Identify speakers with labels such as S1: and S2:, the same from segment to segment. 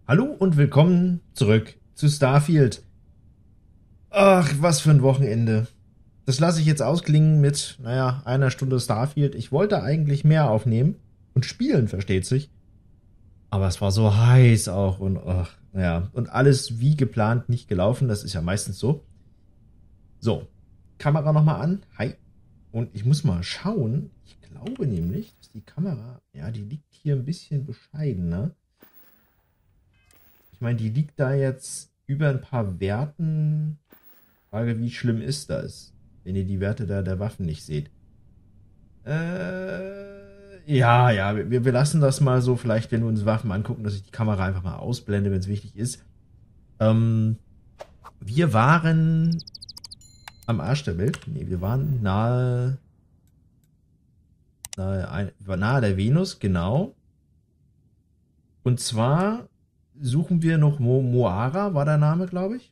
S1: Hallo und willkommen zurück zu Starfield. Ach, was für ein Wochenende. Das lasse ich jetzt ausklingen mit, einer Stunde Starfield. Ich wollte eigentlich mehr aufnehmen und spielen, versteht sich. Aber es war so heiß auch und und alles wie geplant nicht gelaufen. Das ist ja meistens so. So, Kamera nochmal an. Hi. Und ich muss mal schauen. Ich glaube nämlich, dass die Kamera, die liegt hier ein bisschen bescheiden, ne? Ich meine, die liegt da jetzt über ein paar Werten. Frage, wie schlimm ist das, wenn ihr die Werte der Waffen nicht seht? Wir lassen das mal so. Vielleicht, wenn wir uns Waffen angucken, dass ich die Kamera einfach mal ausblende, wenn es wichtig ist. Wir waren am Arsch der Welt. Nee, wir waren nahe der Venus, genau. Und zwar suchen wir noch Moara, war der Name, glaube ich.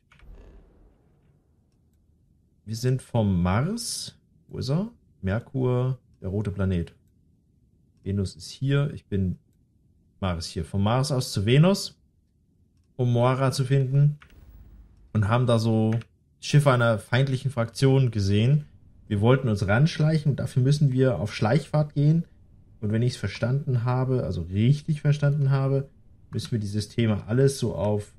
S1: Wir sind vom Mars. Wo ist er? Merkur, der rote Planet. Venus ist hier. Ich bin Mars hier. Vom Mars aus zu Venus, um Moara zu finden. Und haben da so Schiffe einer feindlichen Fraktion gesehen. Wir wollten uns ranschleichen und dafür müssen wir auf Schleichfahrt gehen. Und wenn ich es verstanden habe, also richtig verstanden habe, müssen wir die Systeme alles so auf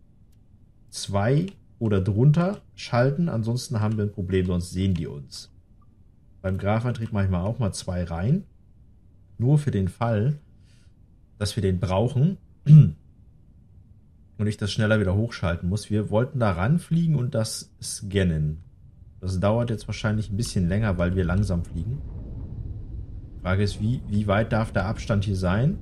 S1: 2 oder drunter schalten. Ansonsten haben wir ein Problem, sonst sehen die uns. Beim Graphantrieb mache ich mal auch mal 2 rein. Nur für den Fall, dass wir den brauchen und ich das schneller wieder hochschalten muss. Wir wollten da ranfliegen und das scannen. Das dauert jetzt wahrscheinlich ein bisschen länger, weil wir langsam fliegen. Frage ist, wie weit darf der Abstand hier sein?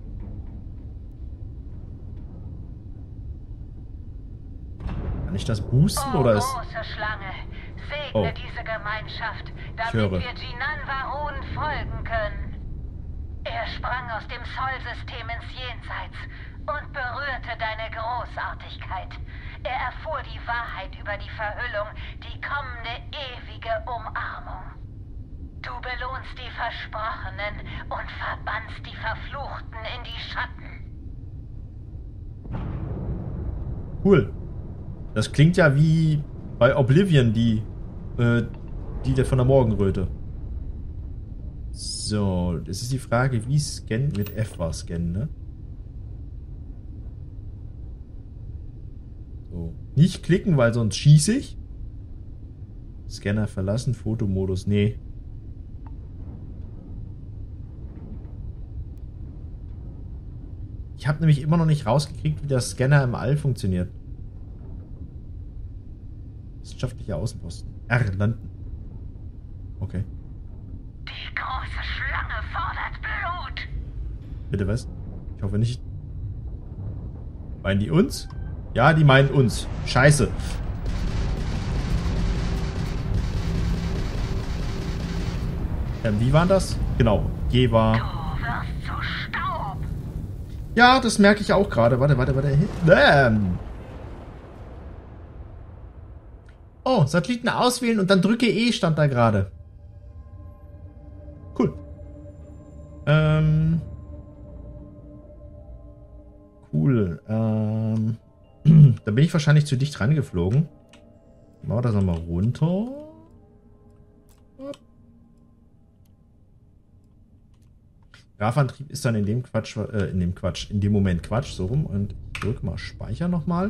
S1: Kann ich das boosten oder ist...
S2: Große Schlange, segne diese Gemeinschaft, damit wir Jinan Varun folgen können. Er sprang aus dem Sol-System ins Jenseits und berührte deine Großartigkeit. Er erfuhr die Wahrheit über die Verhüllung, die kommende ewige Umarmung. Du belohnst die Versprochenen und verbannst die Verfluchten in die Schatten.
S1: Cool. Das klingt ja wie bei Oblivion, die von der Morgenröte. So, das ist die Frage, wie scannen, mit F war scannen, ne? So. Nicht klicken, weil sonst schieße ich. Scanner verlassen, Fotomodus, nee. Ich habe nämlich immer noch nicht rausgekriegt, wie der Scanner im All funktioniert. Wissenschaftlicher Außenposten. R, landen. Okay.
S2: Die große Schlange fordert Blut.
S1: Bitte was? Ich hoffe nicht. Meinen die uns? Ja, die meinen uns. Scheiße. Wie war das? Genau. G war...
S2: Du wirst zu Staub.
S1: Ja, das merke ich auch gerade. Warte. Oh, Satelliten auswählen und dann drücke E, stand da gerade. Cool. Cool. Da bin ich wahrscheinlich zu dicht rangeflogen. Machen wir das nochmal runter. Graphantrieb ist dann in dem Moment Quatsch, so rum. Und ich drücke mal Speicher nochmal.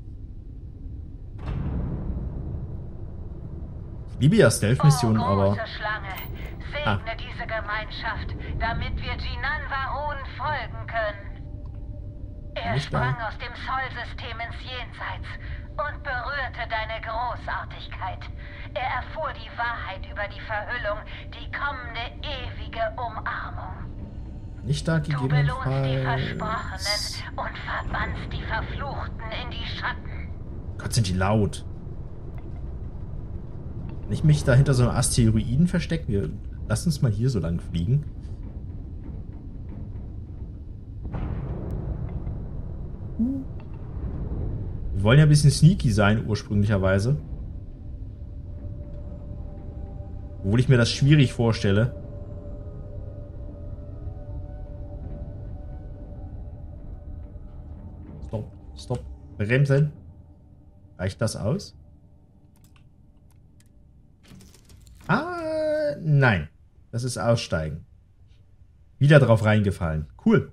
S1: Ich liebe ja Stealth-Missionen, aber...
S2: Schlange, segne diese Gemeinschaft, damit wir Jinan Varun folgen können. Er sprang aus dem Sol-System ins Jenseits und berührte deine Großartigkeit. Er erfuhr die Wahrheit über die Verhüllung, die kommende ewige Umarmung.
S1: Nicht da gegebenenfalls.
S2: Du belohnst die Versprochenen und verbannst die Verfluchten in die Schatten.
S1: Gott, sind die laut. Kann ich mich da hinter so einem Asteroiden verstecken? Lass uns mal hier so lang fliegen. Wir wollen ja ein bisschen sneaky sein, ursprünglicherweise. Obwohl ich mir das schwierig vorstelle. Stopp. Bremsen. Reicht das aus? Nein. Das ist Aussteigen. Wieder drauf reingefallen. Cool.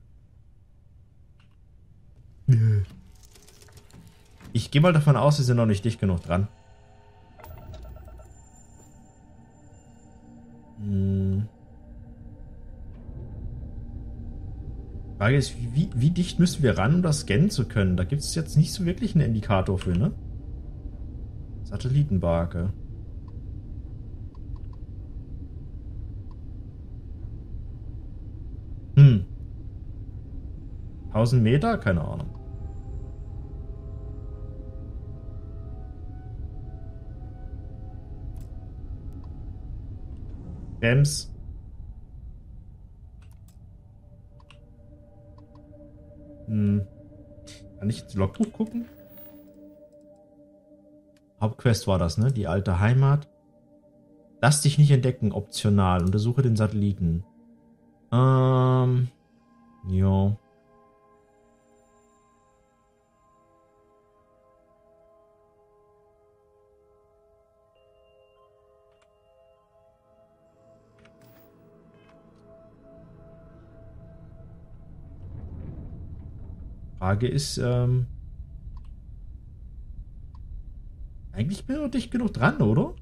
S1: Ich gehe mal davon aus, wir sind noch nicht dicht genug dran. Frage ist, wie dicht müssen wir ran, um das scannen zu können? Da gibt es jetzt nicht so wirklich einen Indikator für, ne? Satellitenbarke. 1000 Meter? Keine Ahnung. Brems. Kann ich ins Logbuch gucken? Hauptquest war das, ne? Die alte Heimat. Lass dich nicht entdecken, optional. Untersuche den Satelliten. Ja. Frage ist, eigentlich bin ich noch dicht genug dran, oder?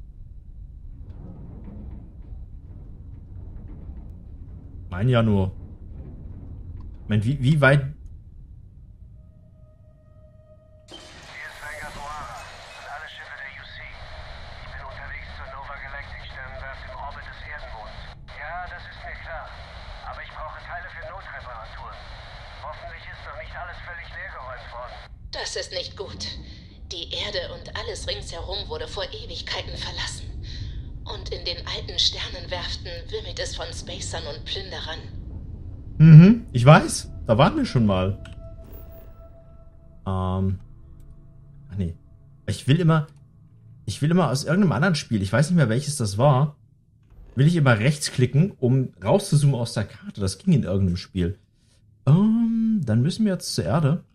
S1: Mein ja nur. Ich meine, wie weit...
S3: Hier ist Vanguard Moara und alle Schiffe der UC. Ich bin unterwegs zur Nova Galactic Sternenwerft im Orbit des Erdenmonds. Ja, das ist mir klar. Aber ich brauche Teile für Notreparatur. Hoffentlich ist noch nicht alles völlig leergeräumt worden.
S2: Das ist nicht gut. Die Erde und alles ringsherum wurde vor Ewigkeiten verlassen. Und in den alten Sternenwerften wimmelt es von Spacern und Plünderern.
S1: Ich weiß. Da waren wir schon mal. Ach nee. Ich will immer aus irgendeinem anderen Spiel, ich weiß nicht mehr welches das war, will ich immer rechtsklicken, um rauszuzoomen aus der Karte. Das ging in irgendeinem Spiel. Dann müssen wir jetzt zur Erde.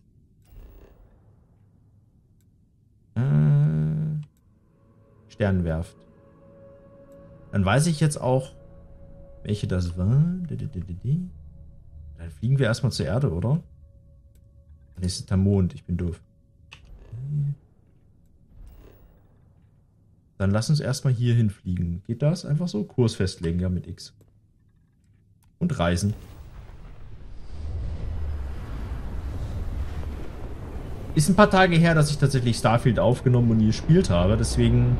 S1: Sternenwerft. Dann weiß ich jetzt auch, welche das war. Dann fliegen wir erstmal zur Erde, oder? Dann ist es der Mond. Ich bin doof. Dann lass uns erstmal hier hinfliegen. Geht das? Einfach so? Kurs festlegen, ja, mit X. Und reisen. Ist ein paar Tage her, dass ich tatsächlich Starfield aufgenommen und gespielt habe, deswegen...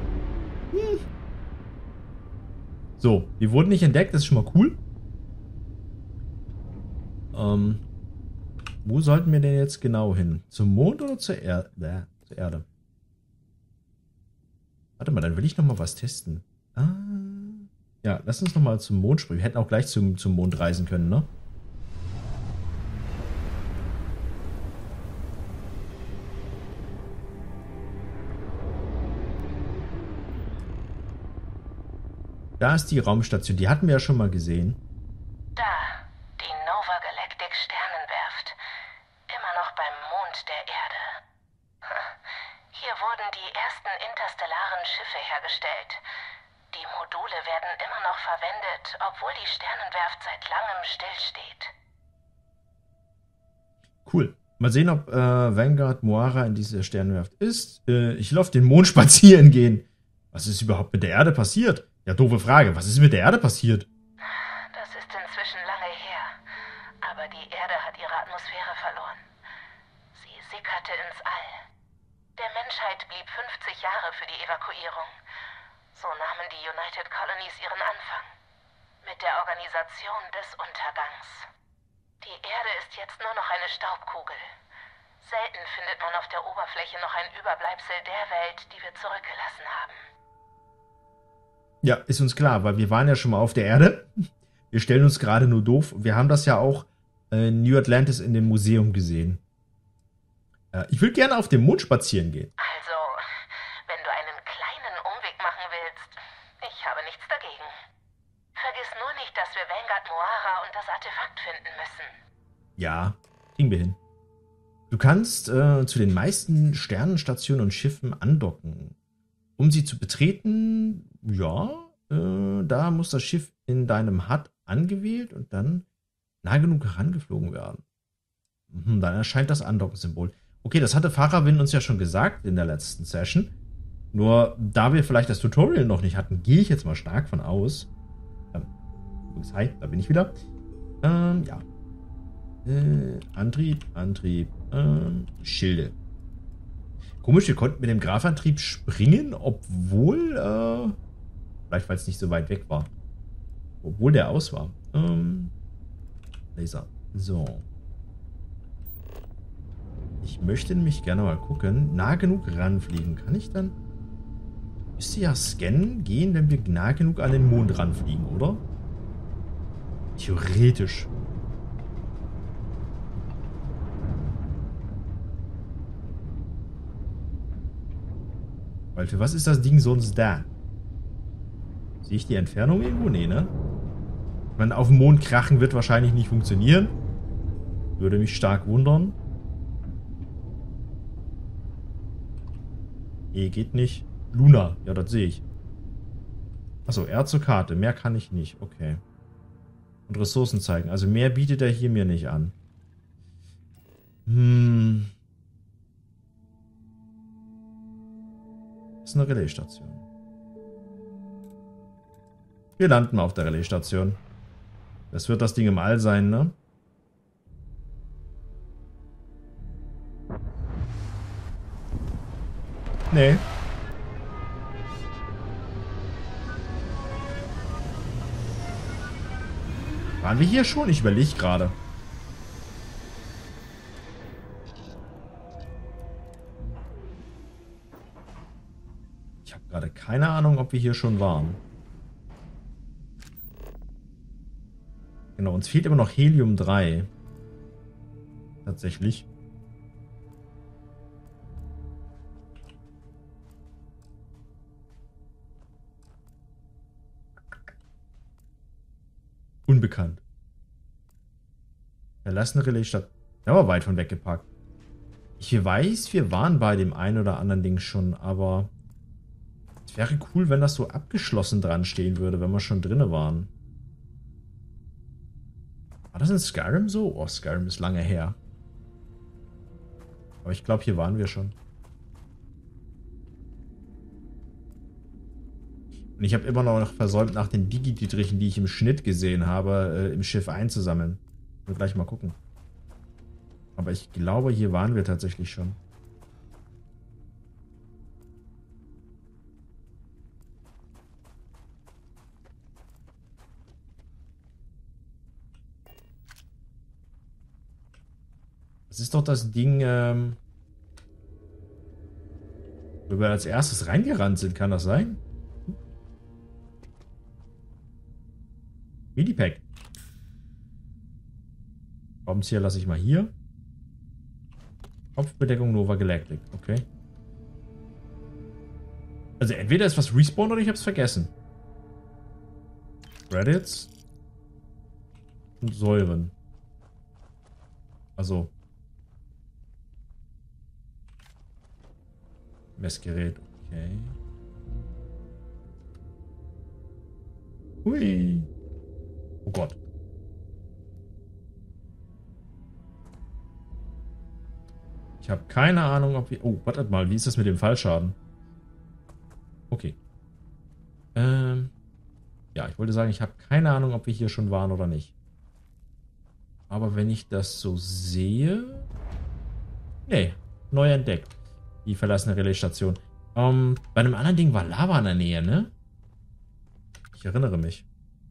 S1: So, wir wurden nicht entdeckt, das ist schon mal cool. Wo sollten wir denn jetzt genau hin? Zum Mond oder zur Erde? Zur Erde. Warte mal, dann will ich noch mal was testen. Ja, lass uns noch mal zum Mond springen. Wir hätten auch gleich zum Mond reisen können, ne? Da ist die Raumstation. Die hatten wir ja schon mal gesehen.
S2: Da, die Nova Galactic Sternenwerft. Immer noch beim Mond der Erde. Hier wurden die ersten interstellaren Schiffe hergestellt. Die Module werden immer noch verwendet, obwohl die Sternenwerft seit langem stillsteht.
S1: Cool. Mal sehen, ob Vanguard Moara in dieser Sternenwerft ist. Ich will auf den Mond spazieren gehen. Was ist überhaupt mit der Erde passiert? Ja, doofe Frage. Was ist mit der Erde passiert?
S2: Das ist inzwischen lange her. Aber die Erde hat ihre Atmosphäre verloren. Sie sickerte ins All. Der Menschheit blieb 50 Jahre für die Evakuierung. So nahmen die United Colonies ihren Anfang. Mit der Organisation des Untergangs. Die Erde ist jetzt nur noch eine Staubkugel. Selten findet man auf der Oberfläche noch ein Überbleibsel der Welt, die wir zurückgelassen haben.
S1: Ja, ist uns klar, weil wir waren ja schon mal auf der Erde. Wir stellen uns gerade nur doof. Wir haben das ja auch in New Atlantis in dem Museum gesehen. Ich will gerne auf dem Mond spazieren gehen.
S2: Also, wenn du einen kleinen Umweg machen willst, ich habe nichts dagegen. Vergiss nur nicht, dass wir Vanguard Moara und das Artefakt finden müssen.
S1: Ja, kriegen wir hin. Du kannst zu den meisten Sternenstationen und Schiffen andocken. Um sie zu betreten, ja, da muss das Schiff in deinem HUD angewählt und dann nah genug herangeflogen werden. Dann erscheint das Andocken-Symbol. Okay, das hatte Farawin uns ja schon gesagt in der letzten Session. Nur, da wir vielleicht das Tutorial noch nicht hatten, gehe ich jetzt mal stark von aus. Hi, da bin ich wieder. Ja. Antrieb, Schilde. Komisch, wir konnten mit dem Graphantrieb springen, obwohl, vielleicht weil es nicht so weit weg war. Obwohl der aus war. Laser. So. Ich möchte nämlich gerne mal gucken. Nah genug ranfliegen. Kann ich dann... Müsste ja scannen gehen, wenn wir nah genug an den Mond ranfliegen, oder? Theoretisch. Weil für was ist das Ding sonst da? Sehe ich die Entfernung irgendwo? Nee, ne? Ich meine, auf dem Mond krachen wird wahrscheinlich nicht funktionieren. Würde mich stark wundern. Geht nicht. Luna. Ja, das sehe ich. Achso, R zur Karte. Mehr kann ich nicht. Okay. Und Ressourcen zeigen. Also mehr bietet er hier mir nicht an. Das ist eine Relaisstation. Wir landen auf der Relaisstation. Das wird das Ding im All sein, ne? Nee. Waren wir hier schon? Ich überlege gerade. Ich habe gerade keine Ahnung, ob wir hier schon waren. Genau, uns fehlt immer noch Helium 3. Tatsächlich. Unbekannt. Verlassene Relaisstadt. Der war weit von weggepackt. Ich weiß, wir waren bei dem einen oder anderen Ding schon, aber es wäre cool, wenn das so abgeschlossen dran stehen würde, wenn wir schon drinne waren. War das in Skyrim so? Oh, Skyrim ist lange her. Aber ich glaube, hier waren wir schon. Und ich habe immer noch versäumt, nach den Digi-Dietrichen, die ich im Schnitt gesehen habe, im Schiff einzusammeln. Ich will gleich mal gucken. Aber ich glaube, hier waren wir tatsächlich schon. Das ist doch das Ding, wo wir als erstes reingerannt sind. Kann das sein? Medipack. Schraubenzieher lasse ich mal hier. Kopfbedeckung Nova Galactic. Okay. Also entweder ist was respawned oder ich habe es vergessen. Credits. Und Säuren. Also. Messgerät. Okay. Hui. Oh Gott. Ich habe keine Ahnung, ob wir... Oh, wartet mal. Wie ist das mit dem Fallschaden? Okay. Ja, ich wollte sagen, ich habe keine Ahnung, ob wir hier schon waren oder nicht. Aber wenn ich das so sehe... Nee, neu entdeckt. Die verlassene Relaisstation. Bei einem anderen Ding war Lava in der Nähe, ne? Ich erinnere mich.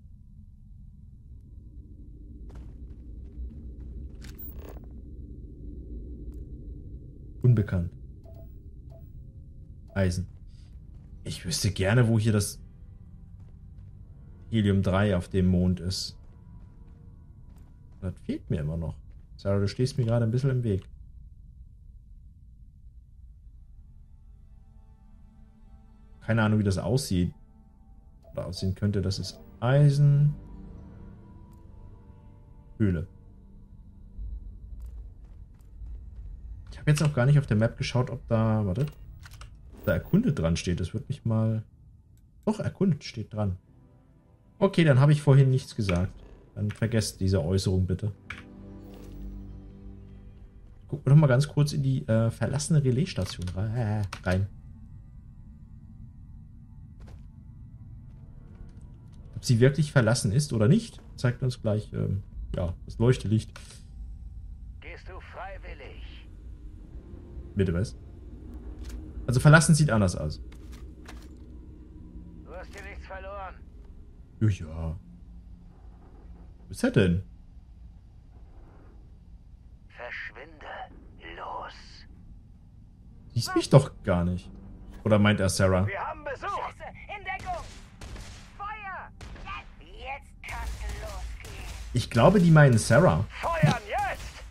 S1: Unbekannt. Eisen. Ich wüsste gerne, wo hier das Helium 3 auf dem Mond ist. Das fehlt mir immer noch. Sarah, du stehst mir gerade ein bisschen im Weg. Keine Ahnung, wie das aussieht. Oder aussehen könnte. Das ist Eisen. Höhle. Ich habe jetzt auch gar nicht auf der Map geschaut, ob da, warte, ob da erkundet dran steht. Das wird mich mal... Doch, erkundet steht dran. Okay, dann habe ich vorhin nichts gesagt. Dann vergesst diese Äußerung bitte. Gucken wir doch mal ganz kurz in die verlassene Relaisstation rein. Ob sie wirklich verlassen ist oder nicht, zeigt uns gleich ja, das Leuchtelicht.
S3: Gehst du freiwillig?
S1: Bitte was? Also verlassen sieht anders aus.
S3: Du hast dir nichts verloren.
S1: Ja. Was ist er denn?
S3: Verschwinde. Los.
S1: Siehst mich doch gar nicht. Oder meint er Sarah?
S3: Wir haben Besuch.
S2: Scheiße, in Deckung! Feuer! Jetzt kannst du losgehen.
S1: Ich glaube, die meinen Sarah.
S3: Feuern jetzt!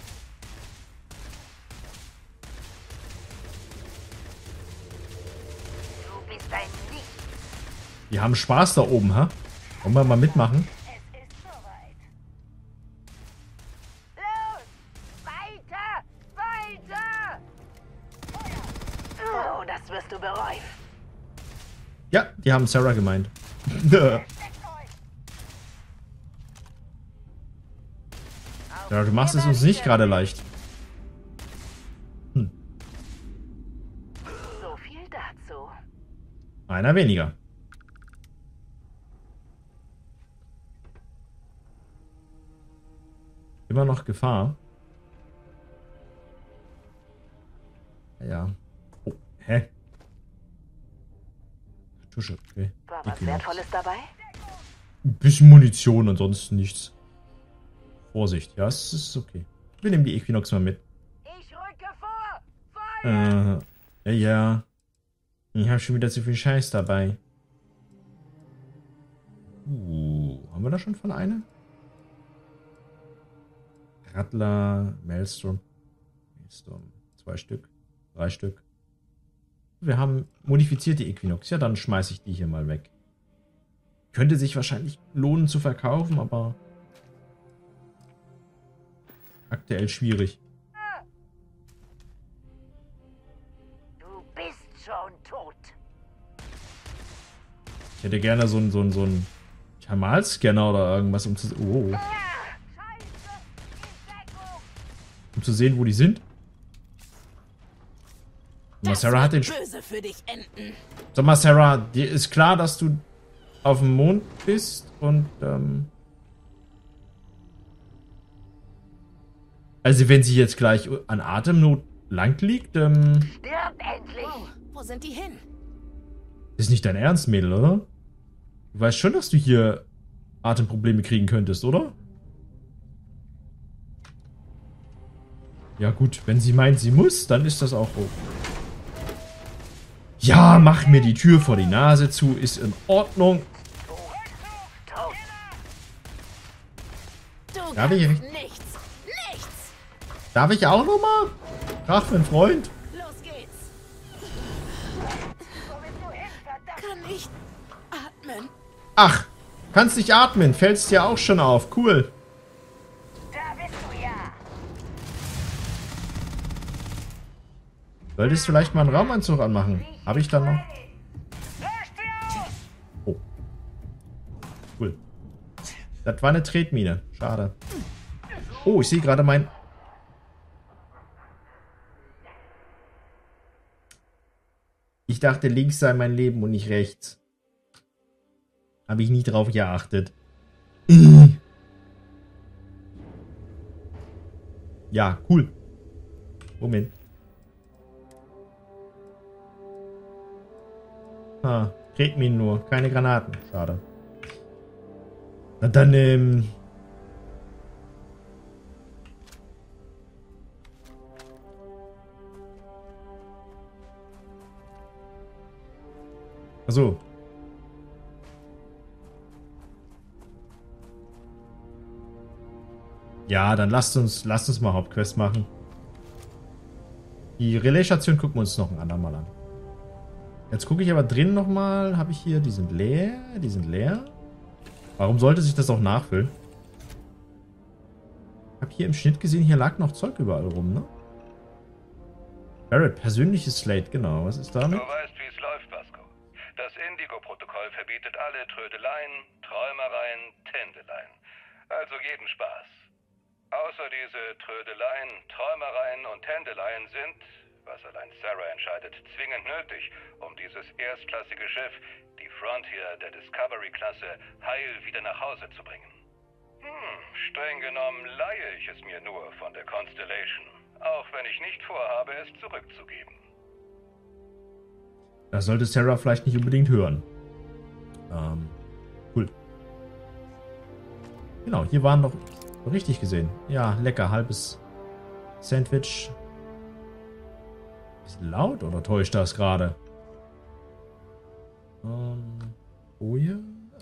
S2: Du bist ein Licht.
S1: Die haben Spaß da oben, ha? Wollen wir mal mitmachen?
S2: Es ist soweit. Los! Weiter! Weiter! Feuer! Oh, das wirst du bereuen.
S1: Ja, die haben Sarah gemeint. Ja, du machst es uns nicht gerade leicht. Hm.
S2: So viel dazu.
S1: Einer weniger. Immer noch Gefahr. Ja. Oh, hä? Tusche, okay.
S2: War was Wertvolles dabei?
S1: Ein bisschen Munition, ansonsten nichts. Vorsicht, ja, es ist okay. Wir nehmen die Equinox mal mit.
S2: Ich rücke vor! Feuer!
S1: Ja. Ich habe schon wieder zu viel Scheiß dabei. Haben wir da schon von einer? Rattler, Maelstrom. 2 Stück. 3 Stück. Wir haben modifizierte Equinox. Ja, dann schmeiße ich die hier mal weg. Könnte sich wahrscheinlich lohnen zu verkaufen, aber aktuell schwierig.
S2: Du bist schon tot.
S1: Ich hätte gerne so einen Thermalscanner oder irgendwas, um zu sehen, wo die sind. Sarah hat den...
S2: Böse für dich enden.
S1: Sag mal, Sarah, dir ist klar, dass du auf dem Mond bist und, also wenn sie jetzt gleich an Atemnot lang liegt,
S2: Stirb endlich! Wo sind die hin?
S1: ist nicht dein Ernst, Mädel, oder? Du weißt schon, dass du hier Atemprobleme kriegen könntest, oder? Ja gut, wenn sie meint, sie muss, dann ist das auch okay. Ja, mach mir die Tür vor die Nase zu, ist in Ordnung. Darf ich nicht?
S2: Nichts!
S1: Darf ich auch nochmal? Ach, mein Freund.
S2: Los geht's! Kann nicht atmen.
S1: Ach, kannst nicht atmen, fällst dir auch schon auf. Cool.
S2: Da bist du ja!
S1: Solltest vielleicht mal einen Raumanzug anmachen. Habe ich dann noch? Oh. Cool. Das war eine Tretmine. Schade. Oh, ich sehe gerade mein... Ich dachte, links sei mein Leben und nicht rechts. Habe ich nie drauf geachtet. Ja, cool. Moment. Ah, Tretminen nur, keine Granaten. Schade. Na dann, Achso. Ja, dann lasst uns mal Hauptquest machen. Die Relaisstation gucken wir uns noch ein andermal an. Jetzt gucke ich aber drin nochmal. Habe ich hier, die sind leer. Die sind leer. Warum sollte sich das auch nachfüllen? Ich habe hier im Schnitt gesehen, hier lag noch Zeug überall rum, ne? Barrett, persönliches Slate, genau. Was ist damit?
S4: Du weißt, wie es läuft, Vasco. Das Indigo-Protokoll verbietet alle Trödeleien, Träumereien, Tändeleien. Also jeden Spaß. Außer diese Trödeleien, Träumereien und Tändeleien sind, was allein Sarah entscheidet, zwingend nötig, um dieses erstklassige Schiff, die Frontier der Discovery-Klasse, heil wieder nach Hause zu bringen. Streng genommen leihe ich es mir nur von der Constellation, auch wenn ich nicht vorhabe, es zurückzugeben.
S1: Das sollte Sarah vielleicht nicht unbedingt hören. Cool. Genau, hier waren noch richtig gesehen. Ja, lecker, halbes Sandwich. Ist laut oder täuscht das gerade? Oh ja.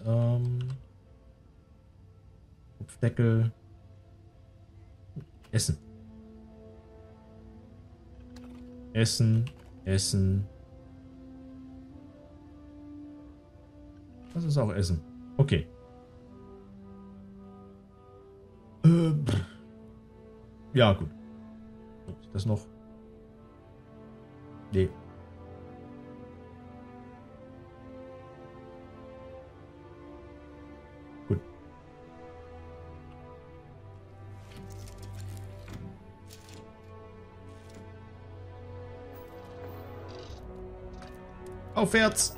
S1: Kopfdeckel. Essen. Essen. Essen. Das ist auch Essen. Okay. Ja, gut. Ist das noch? Nee. Gut. Aufwärts!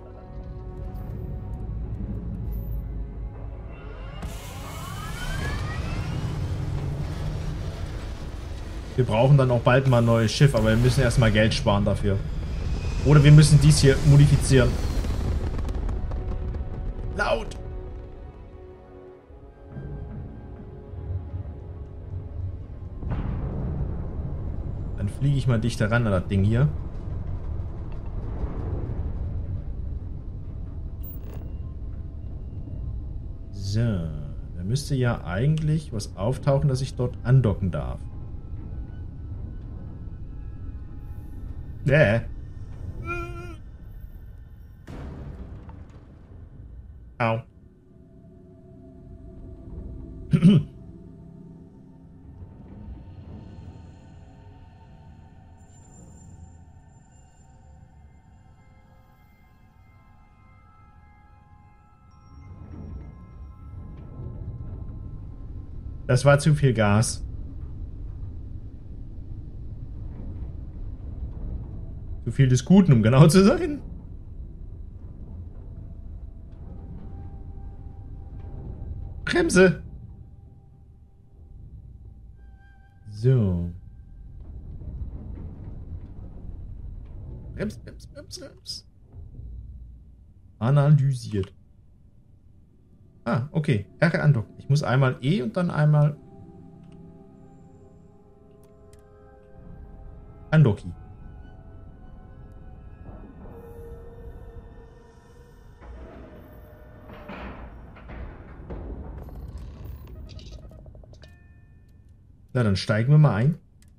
S1: Wir brauchen dann auch bald mal ein neues Schiff, aber wir müssen erstmal Geld sparen dafür. Oder wir müssen dies hier modifizieren. Laut! Dann fliege ich mal dichter ran an das Ding hier. So, da müsste ja eigentlich was auftauchen, dass ich dort andocken darf. Au. Das war zu viel Gas. Zu viel des Guten, um genau zu sein. Bremse. So. Brems. Analysiert. Ah, okay. R andocken. Ich muss einmal E und dann einmal Andocki. Na, dann steigen wir mal ein.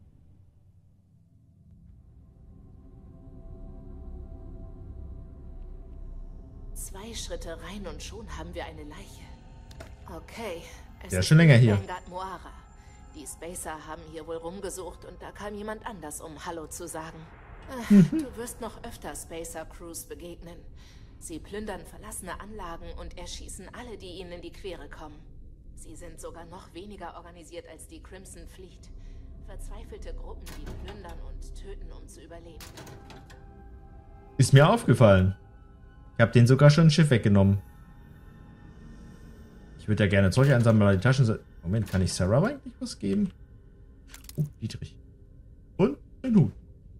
S5: Zwei Schritte rein und schon haben wir eine Leiche. Okay.
S1: Der ist schon länger hier.
S5: Vanguard Moara. Die Spacer haben hier wohl rumgesucht und da kam jemand anders, um Hallo zu sagen. Du wirst noch öfter Spacer-Crews begegnen. Sie plündern verlassene Anlagen und erschießen alle, die ihnen in die Quere kommen. Sie sind sogar noch weniger organisiert als die Crimson Fleet. Verzweifelte Gruppen, die plündern und töten, um zu überleben.
S1: Ist mir aufgefallen. Ich habe denen sogar schon ein Schiff weggenommen. Ich würde ja gerne Zeug einsammeln, aber die Taschen... Moment, kann ich Sarah eigentlich was geben? Oh, Dietrich. Und ein Hut.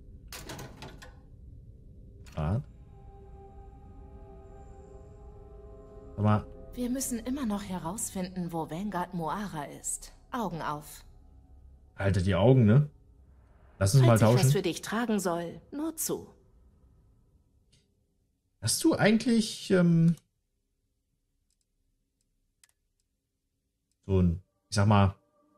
S1: Aber...
S5: Wir müssen immer noch herausfinden, wo Vanguard Moara ist. Augen auf.
S1: Haltet die Augen, ne? Lass uns mal tauschen.
S5: Falls ich was für dich tragen soll, nur zu.
S1: Hast du eigentlich so ein, ich sag mal,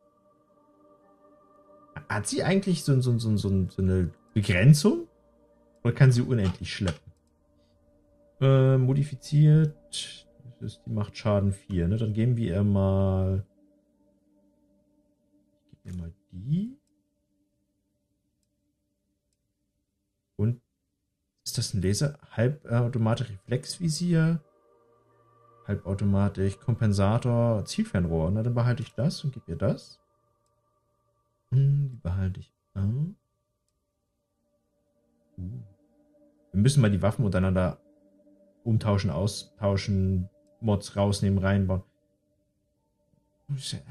S1: hat sie eigentlich so eine Begrenzung? Oder kann sie unendlich schleppen? Modifiziert. Die macht Schaden 4, ne? Dann geben wir ihr mal. Ich gebe ihr mal die. Und ist das ein Laser? Halbautomatisch Reflexvisier, halbautomatisch Kompensator, Zielfernrohr. Na, dann behalte ich das und gebe ihr das. Die behalte ich auch. Wir müssen mal die Waffen untereinander umtauschen, austauschen, Mods rausnehmen, reinbauen. Ist ja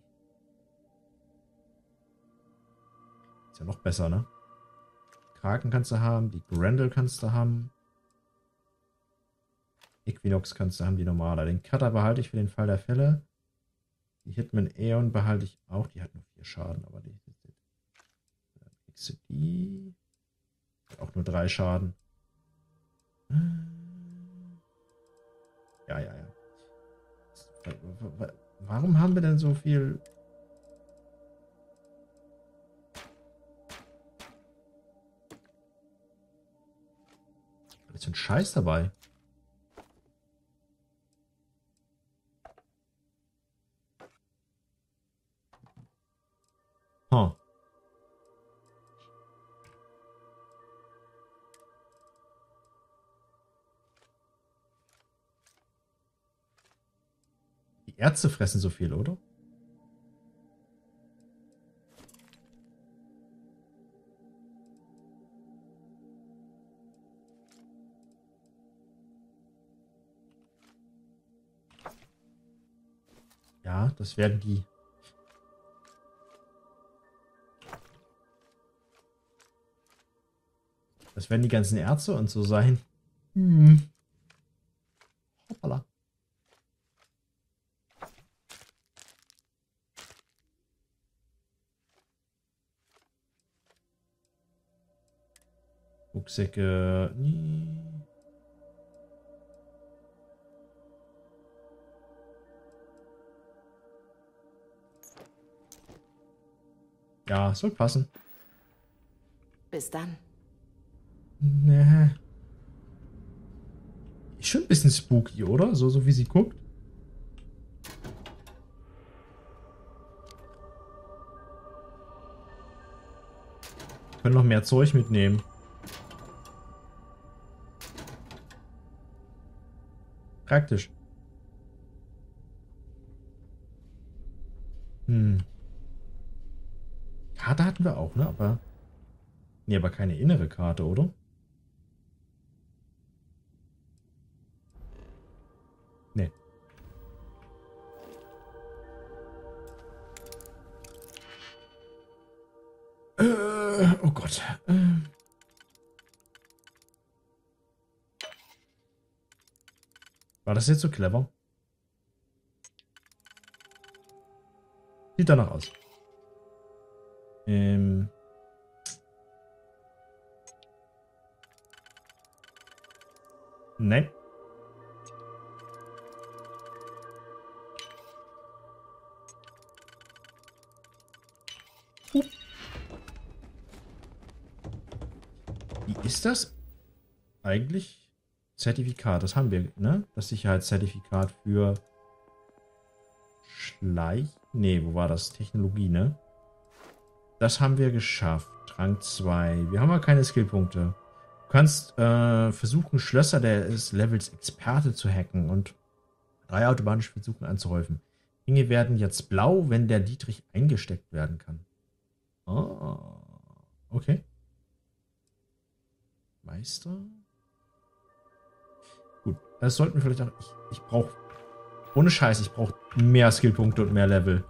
S1: noch besser, ne? Kraken kannst du haben, die Grendel kannst du haben. Equinox kannst du haben, die normale. Den Cutter behalte ich für den Fall der Fälle. Die Hitman Aeon behalte ich auch. Die hat nur 4 Schaden, aber die. Dann kriegst du die. Hat auch nur 3 Schaden. Ja. Warum haben wir denn so viel? Alles so ein Scheiß dabei. Huh. Die Ärzte fressen so viel, oder? Ja, das werden die. Das werden die ganzen Ärzte und so sein. Hoppala. Rucksäcke. Ja, soll passen.
S5: Bis dann.
S1: Nee. Ist schon ein bisschen spooky, oder? So wie sie guckt. Können noch mehr Zeug mitnehmen. Praktisch. Karte hatten wir auch, ne? Aber. Nee, aber keine innere Karte, oder? Nee. Oh Gott. War das jetzt so clever? Sieht danach aus. Nein. Wie ist das eigentlich? Zertifikat, das haben wir, ne? Das Sicherheitszertifikat für Nee, wo war das? Technologie, ne? Das haben wir geschafft. Rang 2. Wir haben aber keine Skillpunkte. Du kannst versuchen, Schlösser des Levels Experte zu hacken und 3 automatisch versuchen anzuhäufen. Dinge werden jetzt blau, wenn der Dietrich eingesteckt werden kann. Oh, okay. Meister? Gut, das sollten wir vielleicht auch... Ich brauche... Ohne Scheiß, ich brauche mehr Skillpunkte und mehr Level.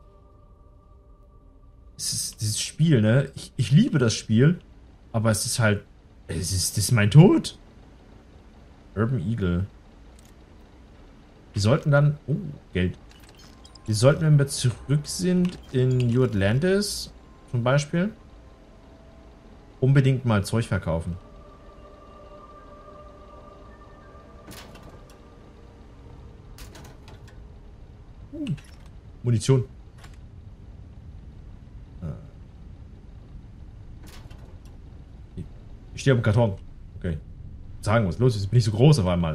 S1: Es ist dieses Spiel, ne? Ich liebe das Spiel, aber es ist halt... Das ist mein Tod. Urban Eagle. Wir sollten dann... Oh, Geld. Wir sollten, wenn wir zurück sind in New Atlantis, zum Beispiel, unbedingt mal Zeug verkaufen. Munition. Ich stehe auf dem Karton. Okay. Sagen, was los ist. Bin ich so groß auf einmal.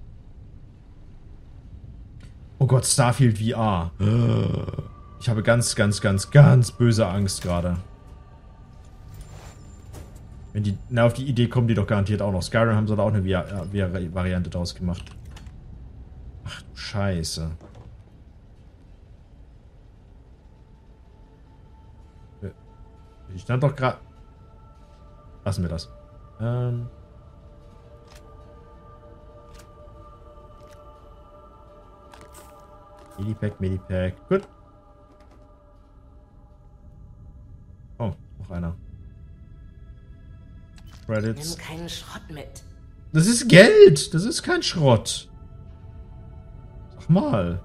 S1: Oh Gott, Starfield VR. Ich habe ganz böse Angst gerade. Wenn die, na, auf die Idee kommen die doch garantiert auch noch. Skyrim haben sie da auch eine VR-Variante draus gemacht. Ach du Scheiße. Ich stand doch gerade... Lassen wir das. Medipack, Medipack. Gut. Oh, noch einer. Credits.
S5: Nimm keinen Schrott mit.
S1: Das ist Geld. Das ist kein Schrott. Sag mal.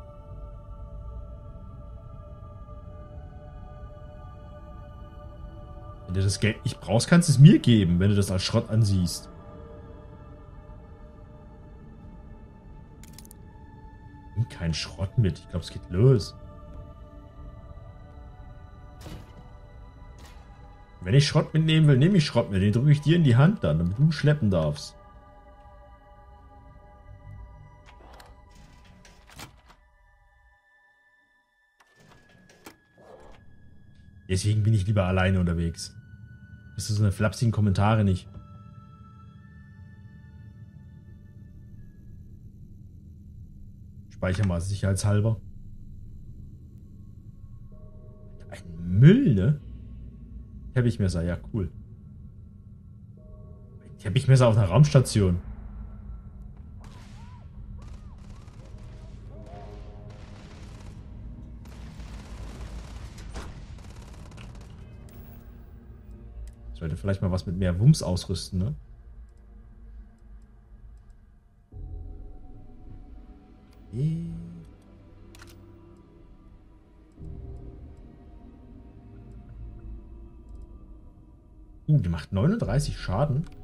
S1: Wenn du das Geld nicht brauchst, kannst du es mir geben, wenn du das als Schrott ansiehst. Nimm keinen Schrott mit. Ich glaube, es geht los. Wenn ich Schrott mitnehmen will, nehme ich Schrott mit. Den drücke ich dir in die Hand dann, damit du ihn schleppen darfst. Deswegen bin ich lieber alleine unterwegs. Das ist so eine flapsigen Kommentare nicht. Speicher mal sicherheitshalber. Ein Müll, ne? Teppichmesser, ja cool. Teppichmesser auf einer Raumstation. Sollte vielleicht mal was mit mehr Wumms ausrüsten, ne? Die macht 39 Schaden.